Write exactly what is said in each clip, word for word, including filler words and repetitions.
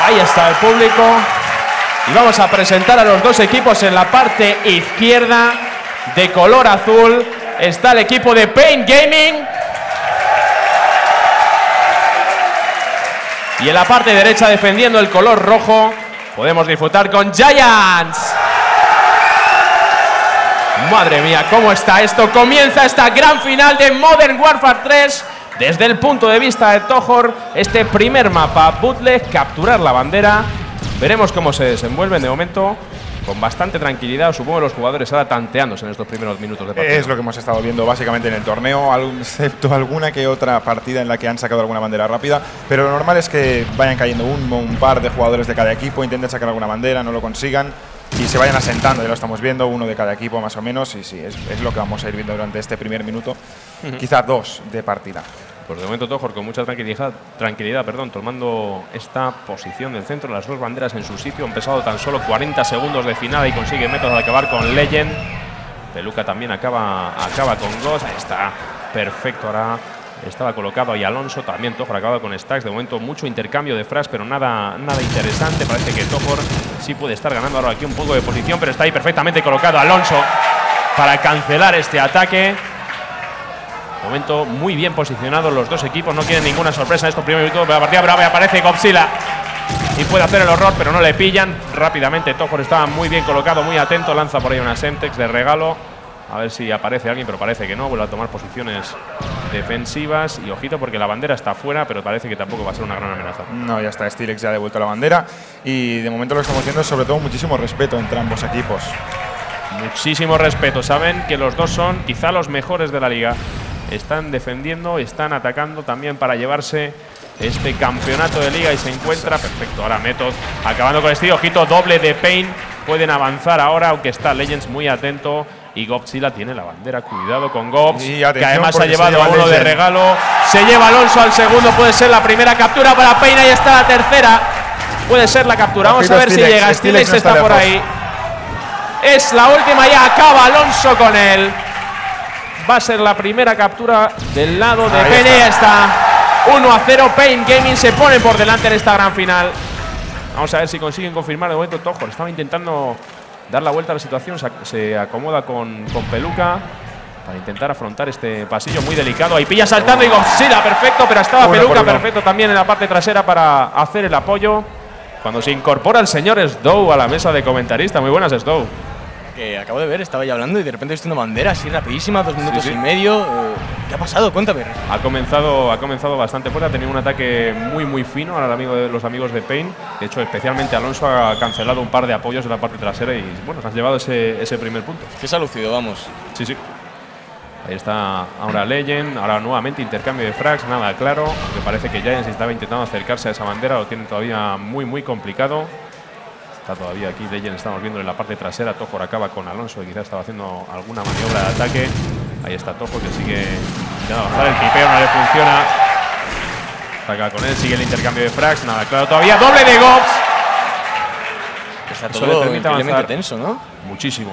Ahí está el público. Y vamos a presentar a los dos equipos. En la parte izquierda, de color azul, está el equipo de Pain Gaming. Y en la parte derecha, defendiendo el color rojo, podemos disfrutar con Giants. Madre mía, ¿cómo está esto? Comienza esta gran final de Modern Warfare tres. Desde el punto de vista de Tohor, este primer mapa, bootleg, capturar la bandera. Veremos cómo se desenvuelven de momento. Con bastante tranquilidad, supongo que los jugadores ahora tanteándose en estos primeros minutos de partido. Es lo que hemos estado viendo básicamente en el torneo, excepto alguna que otra partida en la que han sacado alguna bandera rápida. Pero lo normal es que vayan cayendo un, un par de jugadores de cada equipo, intenten sacar alguna bandera, no lo consigan y se vayan asentando. Ya lo estamos viendo, uno de cada equipo más o menos. Y sí, es, es lo que vamos a ir viendo durante este primer minuto. Uh-huh. Quizá dos de partida. Pues de momento Tohor con mucha tranquilidad, tranquilidad perdón, tomando esta posición del centro, las dos banderas en su sitio. Han pesado tan solo cuarenta segundos de final y consigue método de acabar con Legend. Peluca también acaba, acaba con Ghost. Ahí está, perfecto. Ahora estaba colocado ahí Alonso. También Tohor acaba con Stacks. De momento mucho intercambio de frags, pero nada, nada interesante. Parece que Tohor sí puede estar ganando ahora aquí un poco de posición, pero está ahí perfectamente colocado Alonso para cancelar este ataque. De momento muy bien posicionados los dos equipos, no quieren ninguna sorpresa en estos primeros minutos de la partida. Brava, aparece Godzilla y puede hacer el horror, pero no le pillan. Rápidamente Tohor estaba muy bien colocado, muy atento, lanza por ahí una Semtex de regalo. A ver si aparece alguien, pero parece que no. Vuelve a tomar posiciones defensivas y ojito porque la bandera está fuera, pero parece que tampoco va a ser una gran amenaza. No, ya está, Stilex ya ha devuelto la bandera y de momento lo que estamos viendo es sobre todo muchísimo respeto entre ambos equipos. Muchísimo respeto, saben que los dos son quizá los mejores de la liga. Están defendiendo, están atacando también para llevarse este campeonato de liga y se encuentra perfecto. Ahora Method acabando con este ojito, doble de Pain. Pueden avanzar ahora, aunque está Legends muy atento. Y Godzilla tiene la bandera. Cuidado con Gops, que además ha llevado a uno de regalo. Se lleva Alonso al segundo, puede ser la primera captura para Pain. Ahí está la tercera. Puede ser la captura. Vamos a ver si llega. Stilex está por ahí. Es la última, ya acaba Alonso con él. Va a ser la primera captura del lado de Pain. Está. está uno a cero. Pain Gaming se pone por delante en esta gran final. Vamos a ver si consiguen confirmar. De momento Tohor estaba intentando dar la vuelta a la situación. Se acomoda con, con Peluca para intentar afrontar este pasillo muy delicado. Ahí pilla saltando y Godzilla, perfecto. Pero estaba uno Peluca perfecto también en la parte trasera para hacer el apoyo. Cuando se incorpora el señor Sdow a la mesa de comentarista. Muy buenas, Sdow. Que acabo de ver, estaba ya hablando y de repente he visto una bandera así rapidísima, dos minutos sí, sí. y medio. Eh, ¿Qué ha pasado? Cuéntame. Ha comenzado, ha comenzado bastante fuerte, ha tenido un ataque muy muy fino a amigo de los amigos de Pain. De hecho, especialmente Alonso ha cancelado un par de apoyos en la parte trasera y bueno, se han llevado ese, ese primer punto. Que se ha lucido, vamos. Sí, sí. Ahí está ahora Legend, ahora nuevamente intercambio de frags, nada claro. Me parece que Giants estaba intentando acercarse a esa bandera, lo tienen todavía muy muy complicado. Está todavía aquí Legend, estamos viendo en la parte trasera. Tohor acaba con Alonso, que quizás estaba haciendo alguna maniobra de ataque. Ahí está Tohor, que sigue intentando avanzar. El pipeo no le funciona. Ataca con él, sigue el intercambio de frags, nada claro todavía. Doble de Gops. Está todo increíblemente tenso, ¿no? Muchísimo.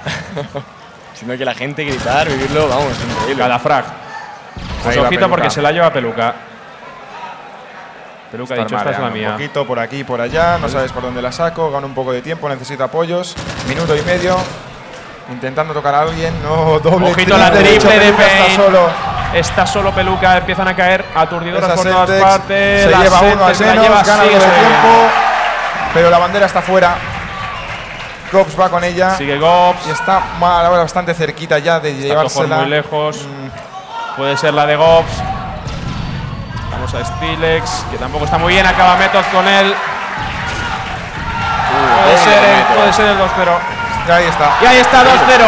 Sino que la gente gritar, vivirlo, vamos, increíble. Cada frag. Pues ojito porque se la lleva Peluca. Peluca ha dicho, esta es la mía. Un poquito por aquí y por allá, no sabes por dónde la saco, gana un poco de tiempo, necesita apoyos. Minuto y medio, intentando tocar a alguien, no, doble. Ojito la triple de Pain. Está solo. Está solo Peluca, empiezan a caer aturdidoras por todas partes. Se lleva uno al menos, gana algo de tiempo, pero la bandera está fuera. Gops va con ella. Sigue Gops. Y está mal, ahora bastante cerquita ya de llevársela. Muy lejos. Mm. Puede ser la de Gops. Vamos a Stilex, que tampoco está muy bien. Acaba Method con él. Uh, puede, ser el, puede ser el dos cero. Y ahí está. Y ahí está dos cero.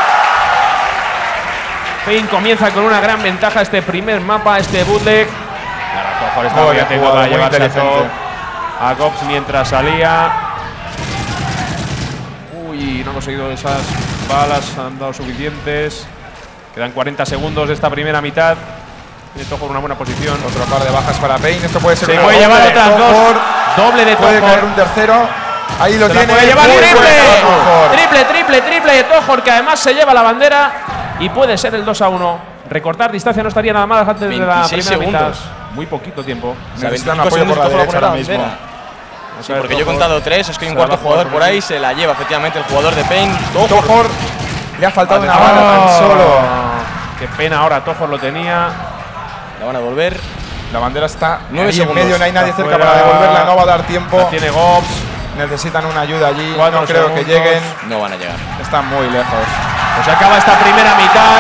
Pain comienza con una gran ventaja este primer mapa, este bootleg. Ahora Tohor está muy atento para llevarse a top. A Gops mientras salía. Uy, no ha conseguido esas balas, han dado suficientes. Quedan cuarenta segundos de esta primera mitad. Tiene Tohor una buena posición. Otro par de bajas para Pain. Esto puede ser Se puede llevar otras dos. Doble de Tohor. Puede caer un tercero. Ahí lo se tiene. Puede llevar triple. Triple, triple, triple de Tohor, que además se lleva la bandera. Y puede ser el dos a uno. Recortar distancia no estaría nada mal antes de la primera segundos. mitad. Muy poquito tiempo. Necesitan apoyo por la derecha ahora mismo. Sí, porque yo he contado tres, es que hay un cuarto jugador por ahí, se la lleva efectivamente el jugador de Pain. Tohor, le ha faltado una bala tan solo. Qué pena ahora, Tohor lo tenía. La van a volver. La bandera está nueve ahí en segundos. medio, no hay nadie Está cerca fuera. para devolverla, no va a dar tiempo. La tiene Gobs. Necesitan una ayuda allí, Cuatro no creo segundos. que lleguen. No van a llegar. Están muy lejos. Pues acaba esta primera mitad.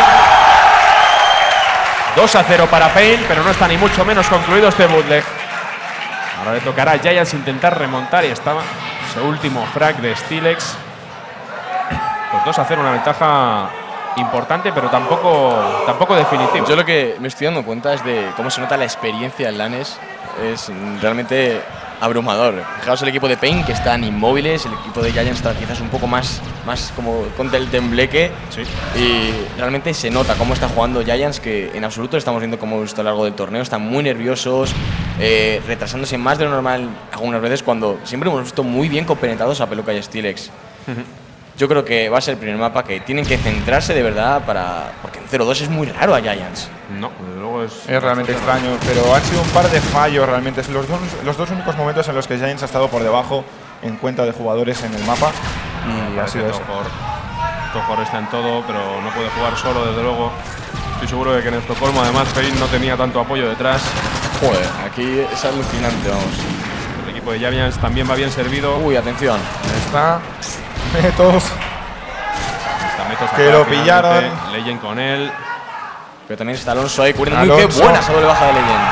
dos a cero para Pain, pero no está ni mucho menos concluido este bootleg. Ahora le tocará a Giants intentar remontar y estaba ese último frag de Steelex. Pues dos a cero, una ventaja importante, pero tampoco, tampoco definitiva. Yo lo que me estoy dando cuenta es de cómo se nota la experiencia en LANes. Es realmente abrumador. Fijaos el equipo de Pain, que están inmóviles, el equipo de Giants está quizás un poco más, más como con el tembleque. Sí. Y realmente se nota cómo está jugando Giants, que en absoluto estamos viendo cómo hemos visto a lo largo del torneo. Están muy nerviosos, eh, retrasándose más de lo normal algunas veces, cuando siempre hemos visto muy bien compenetrados a Peluca y Steelex. Uh-huh. Yo creo que va a ser el primer mapa que tienen que centrarse de verdad para, porque en cero dos es muy raro a Giants. No, desde luego es. Es realmente extraño, pero han sido un par de fallos realmente. Es los dos, los dos únicos momentos en los que Giants ha estado por debajo en cuenta de jugadores en el mapa. Y ha sido eso. Tohor. Tohor está en todo, pero no puede jugar solo, desde luego. Estoy seguro de que en Estocolmo, además, Pain no tenía tanto apoyo detrás. Joder, aquí es alucinante, vamos. El equipo de Giants también va bien servido. Uy, atención. Está Metos. Está Metos Que acá, lo finalmente. pillaron. Legend con él. Pero también está Alonso ahí cubriendo. Muy qué Alonso. buena esa doble baja de Legend.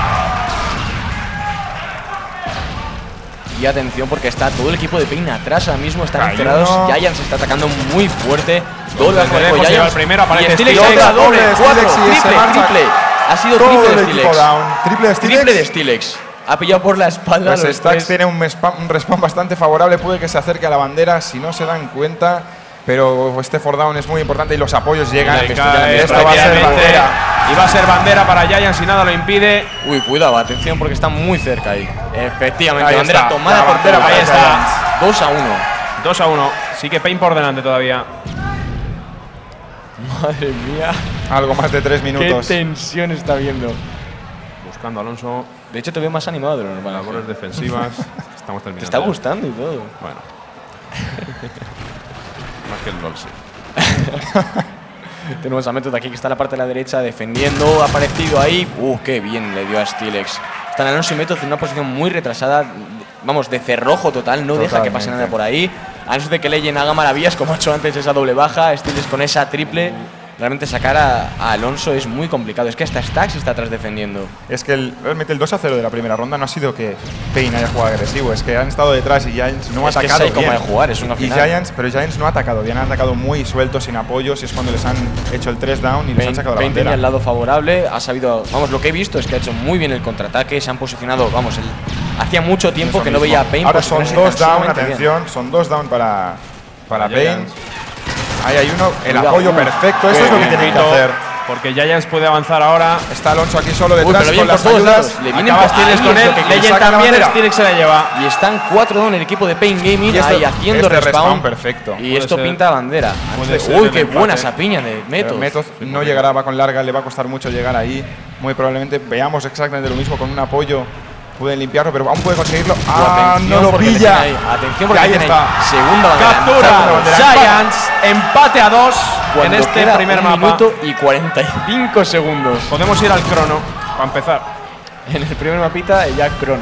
Y atención porque está todo el equipo de Pain atrás ahora mismo, están Cayó encerrados. uno. Giants está atacando muy fuerte. Doble baja de Tenemos, Giants. lleva el primero, aparece y Steelex Steelex, otra doble, doble de cuatro, Steelex y se triple, marcha. triple. Ha sido Todo triple de el equipo Steelex. down. Triple de Steelex. Triple de Steelex. Ha pillado por la espalda. Pues los Stax tres. tiene un, spam- un respawn bastante favorable, puede que se acerque a la bandera si no se dan cuenta, pero este for down es muy importante y los apoyos llegan. Le Esto cae ya- esto va a ser rápidamente. bandera. Y va a ser bandera para Giants y nada lo impide. Uy, cuidado, atención porque está muy cerca ahí. Efectivamente, Ahí bandera está, tomada la por bandera todos. para Ahí está. Giants. dos a uno. dos a uno. Sí que Pain por delante todavía. Madre mía. Algo más de tres Qué minutos. tensión está viendo. Buscando a Alonso. De hecho, te veo más animado de lo normal. Labores defensivas. Estamos terminando. Te está ya. gustando y todo. Bueno. Más que el LOL, sí. Tenemos a Metot aquí que está en la parte de la derecha defendiendo. Ha aparecido ahí. Uh, qué bien le dio a Steelex. Están Alonso y Metot en una posición muy retrasada. Vamos, de cerrojo total. No deja que pase Totalmente. nada por ahí. A no ser de que Legend haga maravillas, como ha hecho antes esa doble baja. Steelex con esa triple. Realmente sacar a, a Alonso es muy complicado. Es que hasta Stax está atrás defendiendo. Es que el- realmente el dos a cero de la primera ronda no ha sido que Pain haya jugado agresivo, es que han estado detrás y Giants no ha Es que atacado sé cómo bien. de jugar, es una y final. Giants, pero Giants no ha atacado bien, han atacado muy sueltos, sin apoyos, y es cuando les han hecho el tres down y les han Pain, sacado la Pain tenía bandera. el lado favorable, ha sabido, vamos, lo que he visto es que ha hecho muy bien el contraataque, se han posicionado, vamos, el, hacía mucho tiempo Eso que no mismo. veía a Pain Ahora son posicionarse dos tan down, sumamente bien. atención, son dos down para, para Para Pain. Giants. Ahí hay uno, el Cuidado. apoyo Uh, perfecto, qué esto es lo que bien. tienen que Ojito, hacer. Porque Giants puede avanzar ahora. Está Alonso aquí solo Uy, detrás pero bien con por las todos ayudas. lados. Le vienen Acaba por- Steelex ahí con es él. lo que quiere. Legend saca la también. bandera. Steelex se la lleva. Y están cuatro down el equipo de Pain Gaming Y esto- ahí haciendo este respawn. respawn perfecto. Y Puede esto ser- pinta bandera. puede ser Uy, el qué empate. buena esa piña de Pero Metos. Metos no llegará, va con larga, le va a costar mucho llegar ahí. Muy probablemente veamos exactamente lo mismo con un apoyo. Pueden limpiarlo, pero aún puede conseguirlo. ¡Ah, Atención no lo porque le pilla! tiene ahí. Atención porque ahí le tiene está. ahí. Segunda bandera. Captura Segunda bandera. Giants. Empate a dos en Cuando este queda primer un mapa. minuto y cuarenta y cinco segundos. Podemos ir al crono para empezar. En el primer mapita, ya crono.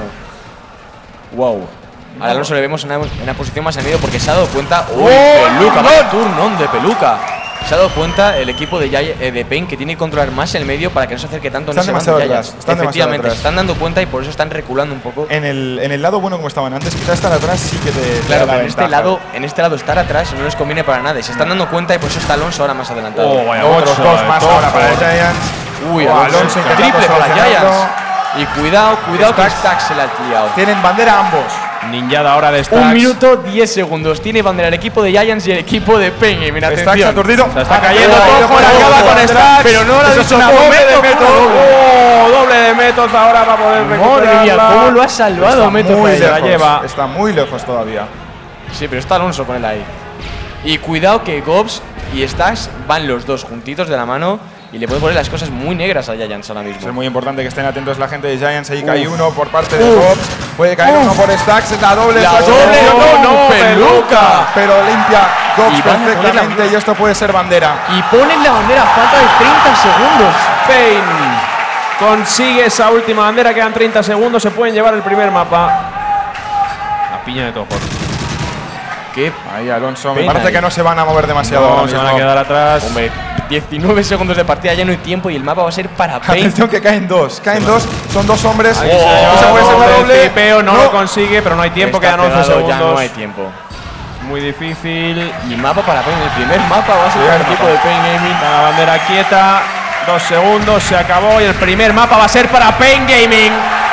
Wow. A Alonso le vemos en una, en una posición más en medio porque se ha dado cuenta. ¡Uy, ¡Oh, Peluca! no! vaya turnón de Peluca! Se ha dado cuenta el equipo de, Yay- eh, de Pain que tiene que controlar más el medio para que no se acerque tanto en Están ese bando demasiado de atrás, Giants. están demasiado Efectivamente, atrás. se están dando cuenta y por eso están reculando un poco. En el, en el lado bueno como estaban antes, quizás estar atrás sí que te, te Claro, da la pero en este, ventaja. lado, en este lado estar atrás no les conviene para nada. Y se están dando cuenta y por eso está Alonso ahora más adelantado. Oh, vaya Otros bocho, dos eh, más todo ahora para el por- Giants. Uy, Oh, Alonso, Alonso intentando triple para solucionarlo. Giants. Y cuidado, cuidado que Stax. Stax se la ha liado. Tienen bandera ambos. Ninjada ahora de Stax. Un minuto, diez segundos. Tiene bandera el equipo de Giants y el equipo de Pain. Y mira, Stax atención. aturdido. Se está Ah, cayendo no, todo, no, por no, acaba no, con no, Stax. pero no lo ha Eso es visto una por doble de Metos, Metos. por Oh, doble de Metos ahora para poder recuperarla. Madre mía, cómo lo ha salvado Está Metos. muy ahí. se la lejos, lleva. Está muy lejos todavía. Sí, pero está Alonso con él ahí. Y cuidado que Gobs y Stax van los dos juntitos de la mano. y le puede poner las cosas muy negras a Giants ahora mismo. Es muy importante que estén atentos la gente de Giants. Ahí cae uno por parte de Bobs. Puede caer uno por Stacks. Es la doble. La Stacks doble, no, no, peluca. Pero limpia Bobs Y van a poner perfectamente la- y esto puede ser bandera. Y ponen la bandera a falta de treinta segundos. Payne consigue esa última bandera, quedan treinta segundos, se pueden llevar el primer mapa. La piña de Tojor. Qué Ahí Alonso. Me Pena parece ahí. que no se van a mover demasiado. No, ahora se van a mismo. quedar atrás. Hombre, diecinueve segundos de partida, ya no hay tiempo y el mapa va a ser para Payne. Atención que caen dos. Caen dos. Son dos hombres. Ahí Oh, se ha llevado esa puede ser la doble, doble. Tripeo, no, lo consigue, pero no hay tiempo, Está quedan once pegado, segundos. Ya no hay tiempo. Muy difícil. Y mapa para Payne. El primer mapa va a ser Primer para el equipo mapa. de Payne Gaming. Está la bandera quieta. Dos segundos, se acabó y el primer mapa va a ser para Payne Gaming.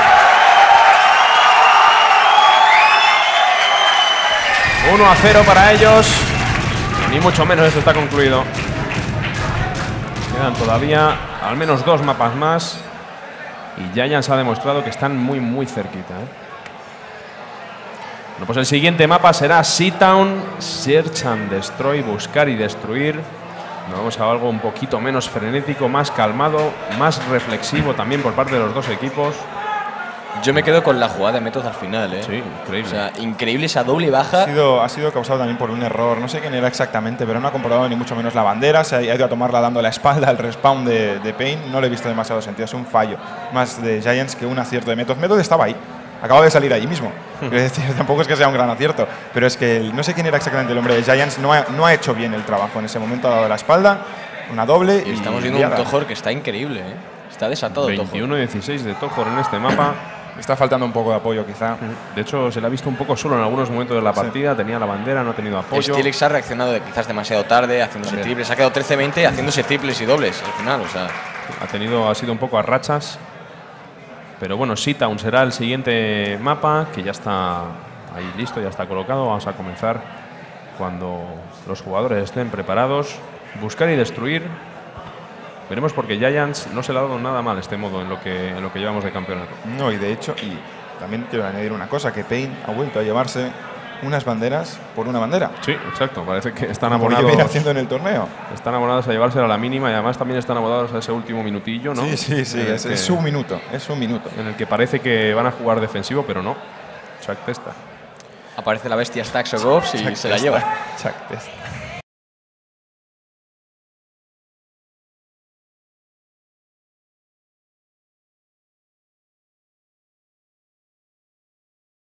uno a cero para ellos. Ni mucho menos esto está concluido. Quedan todavía al menos dos mapas más. Y Giants ha demostrado que están muy, muy cerquita, ¿eh? Bueno, pues el siguiente mapa será Seatown, Search and Destroy, buscar y destruir. Nos vamos a algo un poquito menos frenético, más calmado, más reflexivo también por parte de los dos equipos. Yo me quedo con la jugada de métodos al final, ¿eh? Sí, increíble. O sea, increíble esa doble baja. Ha sido, ha sido causado también por un error, no sé quién era exactamente, pero no ha comprobado ni mucho menos la bandera, se ha ido a tomarla dando la espalda al respawn de, de Payne, no le he visto demasiado sentido, es un fallo más de Giants que un acierto de Method. Method estaba ahí, acaba de salir allí mismo, es decir, tampoco es que sea un gran acierto, pero es que el- no sé quién era exactamente el hombre de Giants, no ha, no ha hecho bien el trabajo en ese momento, ha dado la espalda, una doble Y y, estamos viendo un liada. Tojor que está increíble, ¿eh? Está desatado Tojor. veintiuno dieciséis de Tojor en este mapa. Está faltando un poco de apoyo quizá. De hecho, se le ha visto un poco solo en algunos momentos de la partida. Tenía la bandera, no ha tenido apoyo. Steelix ha reaccionado de quizás demasiado tarde, haciéndose También. triples. Ha quedado trece veinte, haciéndose triples y dobles al final. O sea, Ha tenido, ha sido un poco a rachas. Pero bueno, Seatown será el siguiente mapa, que ya está ahí listo, ya está colocado. Vamos a comenzar cuando los jugadores estén preparados. Buscar y destruir. Veremos porque Giants no se le ha dado nada mal este modo en lo que, en lo que llevamos de campeonato. No, y de hecho, y también quiero añadir una cosa, que Payne ha vuelto a llevarse unas banderas por una bandera. Sí, exacto. Parece que están Como abonados, viene haciendo en el torneo. están abonados a llevársela a la mínima y además también están abonados a ese último minutillo, ¿no? Sí, sí, sí, En el es, que- es un minuto, es un minuto. en el que parece que van a jugar defensivo, pero no. Chuck Testa. aparece la bestia Stacks o Goffs y Chuck se la Testa, lleva. Chuck Testa.